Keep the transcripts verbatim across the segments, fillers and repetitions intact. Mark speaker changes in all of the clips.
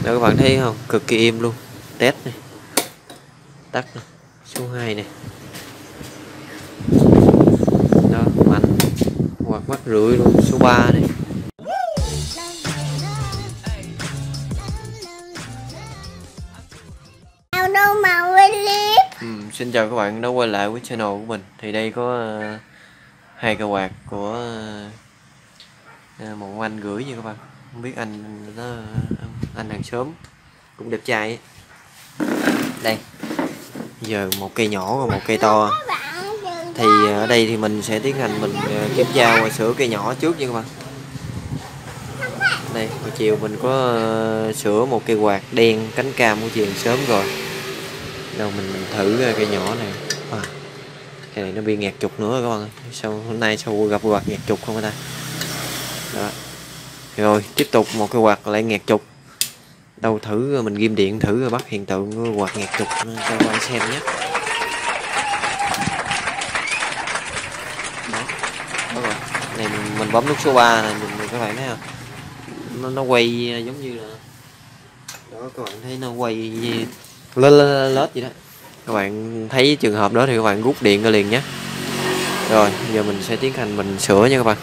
Speaker 1: Đó các bạn thấy không, cực kỳ im luôn. Test này, tắt này. Số hai này, đó mạnh hoặc mắt rưỡi luôn. Số ba này. Ừ, xin chào các bạn đã quay lại với channel của mình. Thì đây có uh, hai cây quạt của uh, một anh gửi nha các bạn. Không biết anh nó anh hàng xóm cũng đẹp trai ấy. Đây giờ một cây nhỏ và một cây to. Thì ở đây thì mình sẽ tiến hành mình uh, kiểm tra và sửa cây nhỏ trước nha các bạn. Đây hồi chiều mình có uh, sửa một cây quạt đen cánh cam của chị sớm rồi. Đâu mình, mình thử cây nhỏ này. À, cái này nó bị nghẹt trục nữa các bạn ơi. Sao hôm nay sao gặp quạt nghẹt trục không người ta. Đó. Rồi tiếp tục một cái quạt lại nghẹt trục. Đâu thử mình ghim điện thử rồi bắt hiện tượng quạt nghẹt trục cho các bạn xem nhé. Đó. Đó rồi. Này mình, mình bấm nút số ba này mình các bạn thấy không? Nó nó quay giống như là đó các bạn thấy nó quay lết lết lết vậy đó. Các bạn thấy trường hợp đó thì các bạn rút điện ra liền nhé. Rồi giờ mình sẽ tiến hành mình sửa nha các bạn.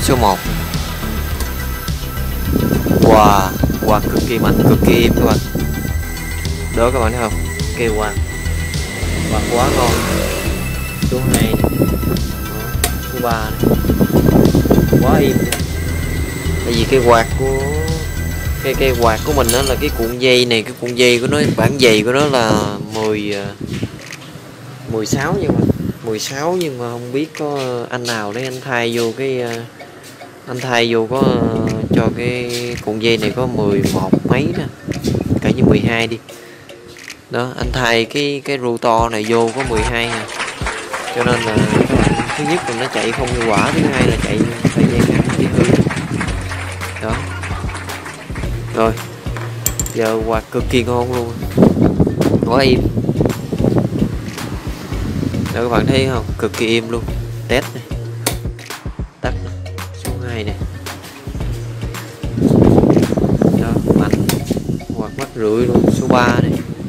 Speaker 1: số một. Wow, quạt cực kỳ mạnh, cực kỳ im các bạn. Đó các bạn thấy không? Cây quạt, quạt quá ngon. Số hai, số ba, quá im. Tại vì cây quạt của cây cây quạt của mình đó là cái cuộn dây này, cái cuộn dây của nó, bản dày của nó là mười mười sáu nhưng mà mười sáu nhưng mà không biết có anh nào đấy anh thay vô cái anh thay vô có cho cái cuộn dây này có mười một mấy nè, cả như mười hai đi đó, anh thay cái cái rotor này vô có mười hai nè, cho nên là các bạn, thứ nhất là nó chạy không hiệu quả, thứ hai là chạy thời gian ngắn bị hư đó. Rồi giờ quạt cực kỳ ngon luôn, quá im đó các bạn thấy không, cực kỳ im luôn. Test này, tắt số hai này đó, mạnh, quạt mắt rưỡi luôn. Số ba này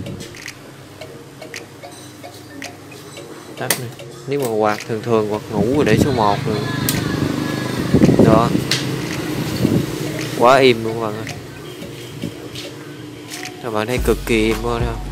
Speaker 1: tắt này, nếu mà quạt thường thường quạt ngủ rồi để số một rồi đó, quá im luôn các bạn ơi. Các bạn thấy cực kỳ im luôn không?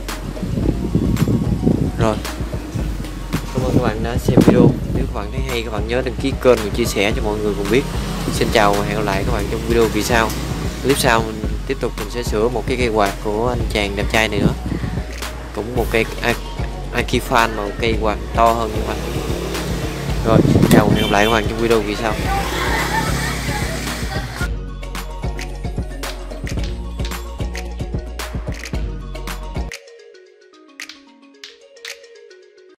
Speaker 1: Rồi, cảm ơn các bạn đã xem video. Nếu các bạn thấy hay, các bạn nhớ đăng ký kênh và chia sẻ cho mọi người cùng biết. Xin chào và hẹn gặp lại các bạn trong video kỳ sau. Clip sau mình tiếp tục mình sẽ sửa một cái cây quạt của anh chàng đẹp trai này nữa, cũng một cây Akifan mà một cây quạt to hơn như vậy. Rồi, chào và hẹn gặp lại các bạn trong video kỳ sau.